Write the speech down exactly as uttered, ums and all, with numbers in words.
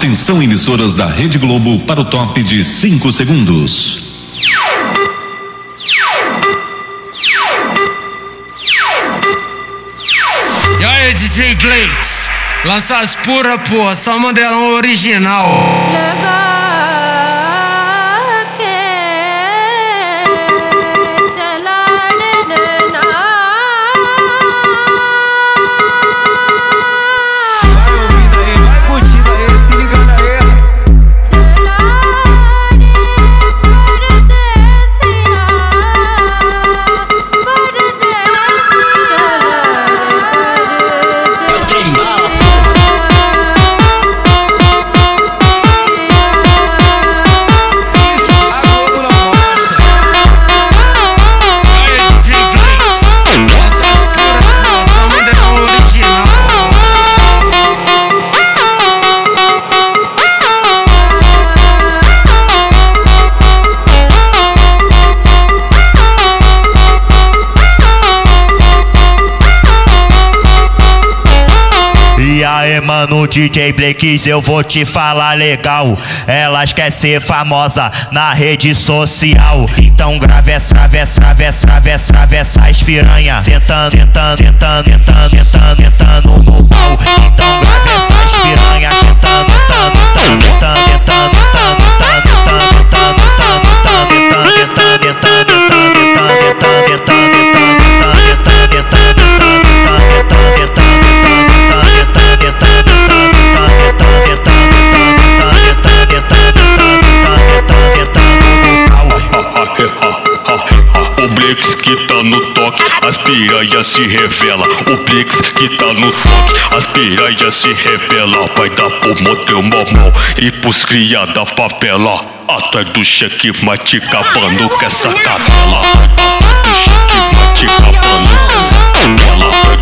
Atenção, emissoras da Rede Globo, para o top de cinco segundos. E aí, D J Blakes, lança as pura, porra, só Mandelão original. E aí, mano, D J Blakes, eu vou te falar legal. Elas querem ser famosa na rede social. Então grave essa, grave essa, grave essa, grave essa, grave essas piranha. Sentando, sentando, sentando, sentando, sentando, sentando no pau. Então grave essas piranha. Sentando, sentando, sentando, sentando, sentando, sentando, sentando, sentando, sentando, sentando, sentando, o Blakes que tá no toque, as piranhas se revela. O Blakes que tá no toque, as piranhas se revela. Vai dar pro motel normal e pros cria da favela. Atrás do cheque, mas te acabando com essa cadela. Cheque, mas te acabando com essa cadela.